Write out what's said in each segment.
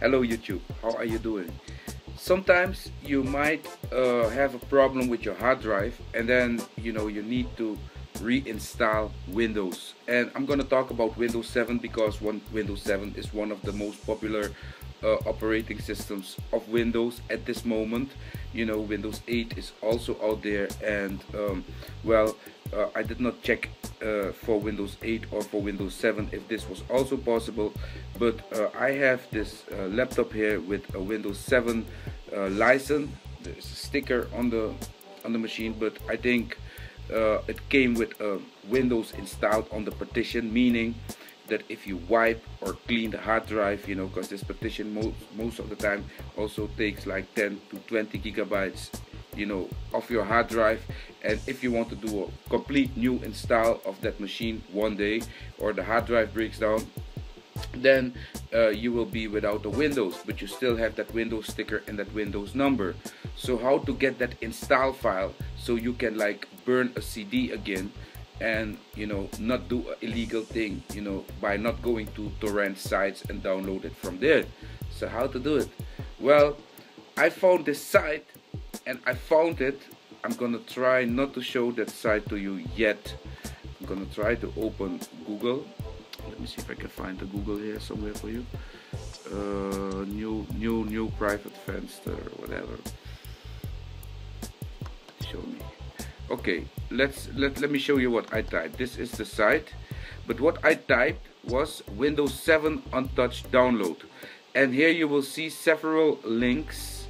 Hello YouTube, how are you doing? Sometimes you might have a problem with your hard drive, and then you need to reinstall Windows. And I'm gonna talk about Windows 7 because Windows 7 is one of the most popular operating systems of Windows at this moment. Windows 8 is also out there, and I did not check for Windows 8 or for Windows 7 if this was also possible, but I have this laptop here with a Windows 7 license. There's a sticker on the machine, but I think it came with Windows installed on the partition, meaning that if you wipe or clean the hard drive, because this partition most of the time also takes like 10 to 20 gigabytes of your hard drive, and if you want to do a complete new install of that machine one day, or the hard drive breaks down, then you will be without the Windows, but you still have that Windows sticker and that Windows number. So how to get that install file so you can like burn a CD again and not do an illegal thing by not going to torrent sites and download it from there. So how to do it? Well, I found this site, and I found it. I'm gonna try not to show that site to you yet. I'm gonna try to open Google. Let me see if I can find the Google here somewhere for you. New private Fenster, whatever. Show me. Okay, let me show you what I typed. This is the site, but what I typed was Windows 7 Untouched download, and here you will see several links,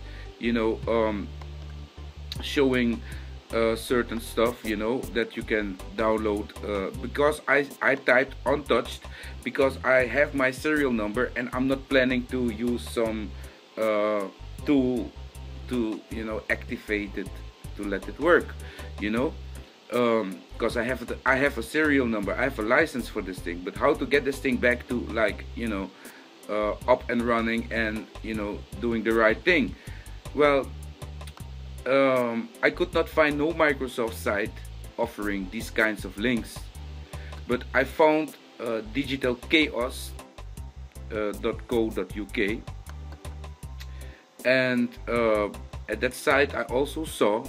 showing certain stuff that you can download, because I typed untouched because I have my serial number, and I'm not planning to use some tool to activate it to let it work, because I have a serial number, I have a license for this thing. But how to get this thing back to like up and running and doing the right thing? Well, I could not find no Microsoft site offering these kinds of links, but I found digitalchaos.co.uk, and at that site I also saw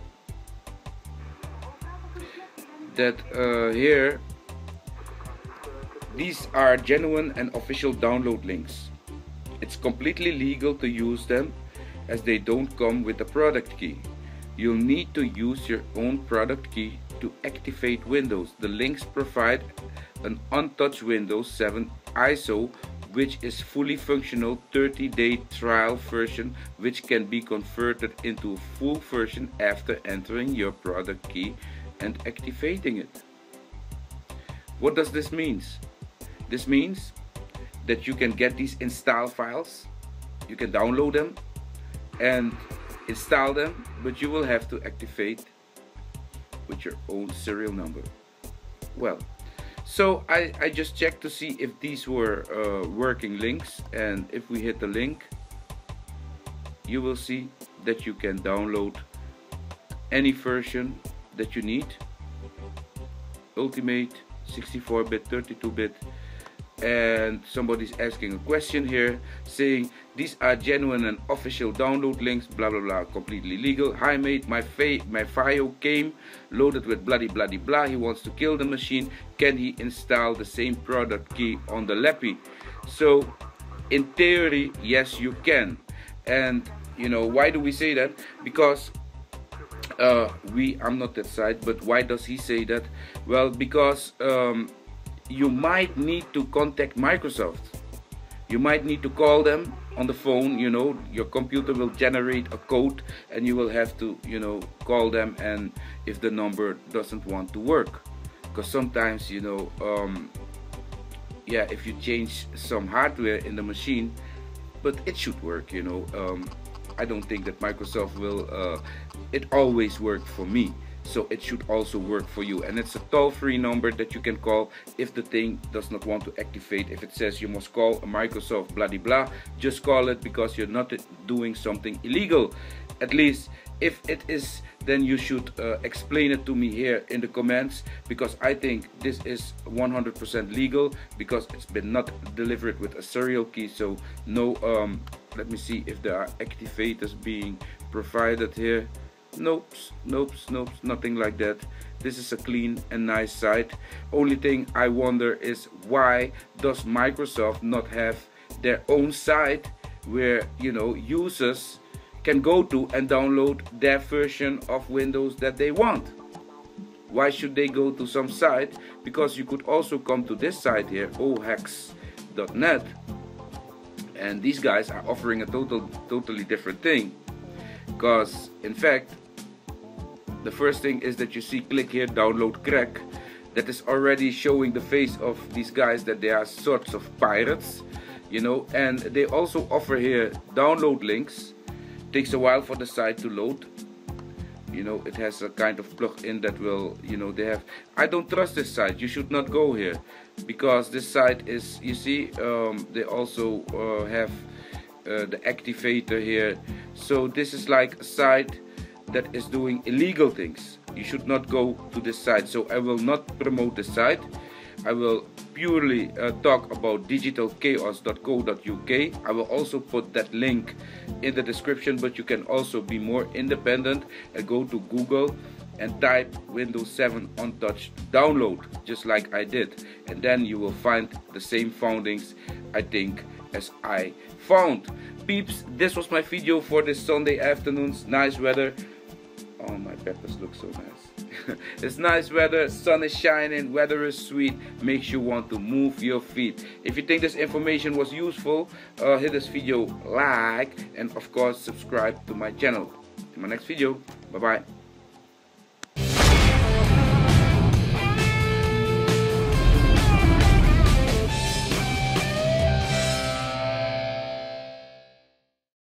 that here these are genuine and official download links. It's completely legal to use them, as they don't come with a product key. You'll need to use your own product key to activate Windows. The links provide an untouched Windows 7 ISO, which is fully functional 30-day trial version, which can be converted into a full version after entering your product key and activating it. What does this mean? This means that you can get these install files, you can download them and install them, but you will have to activate with your own serial number. Well, so I just checked to see if these were working links, and if we hit the link, you will see that you can download any version that you need: Ultimate, 64-bit, 32-bit. And somebody's asking a question here saying these are genuine and official download links, blah blah blah, completely legal. Hi mate, my FIO came loaded with bloody blah. He wants to kill the machine. Can he install the same product key on the Lappy? So in theory, yes, you can. And why do we say that? Because I'm not that side, but why does he say that? Well, because you might need to contact Microsoft. You might need to call them on the phone. Your computer will generate a code, and you will have to call them, and if the number doesn't want to work, because sometimes if you change some hardware in the machine, but it should work. I don't think that Microsoft will it always worked for me, so it should also work for you. And it's a toll-free number that you can call if the thing does not want to activate. If it says you must call a Microsoft bloody blah, just call it, because you're not doing something illegal. At least If it is, then you should explain it to me here in the comments, because I think this is 100% legal, because it's been not delivered with a serial key. So no, let me see if there are activators being provided here. Nope, nothing like that. This is a clean and nice site. Only thing I wonder is, why does Microsoft not have their own site where, you know, users can go to and download their version of Windows that they want? Why should they go to some site? Because you could also come to this site here, ohacks.net, and these guys are offering a totally different thing. Because in fact, the first thing is that you see, click here, download crack. That is already showing the face of these guys, that they are sorts of pirates, you know. And they also offer here download links. Takes a while for the site to load. You know, it has a kind of plug-in that will, you know, they have. I don't trust this site. You should not go here, because this site is, you see, they also have the activator here. So this is like a site that is doing illegal things. You should not go to this site. So I will not promote this site. I will purely talk about digitalchaos.co.uk. I will also put that link in the description, but you can also be more independent and go to Google and type Windows 7 Untouched download, just like I did, and then you will find the same foundings, I think, as I found. Peeps, this was my video for this Sunday afternoons. Nice weather. Oh, my peppers look so nice. It's nice weather, sun is shining, weather is sweet, makes you want to move your feet. If you think this information was useful, hit this video like, and of course subscribe to my channel. In my next video, bye bye.